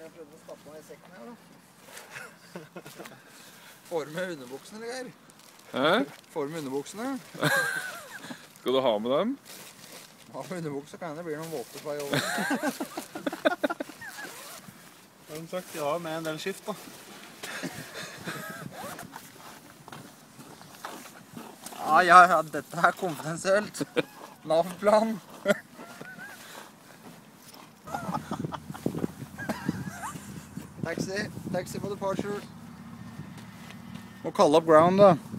jeg prøvde å stappe meg i sekken her, da. Får du med underbuksene, eller Geir? Hæ? Får du med underbuksene? Skal du ha med dem? Ha med underbukser kan det bli noen våte på vei over. Som sagt, jeg har med en del skift da. Ja, dette er konfidensielt. Nav-plan. Taxi for departure. Må kalle opp ground da.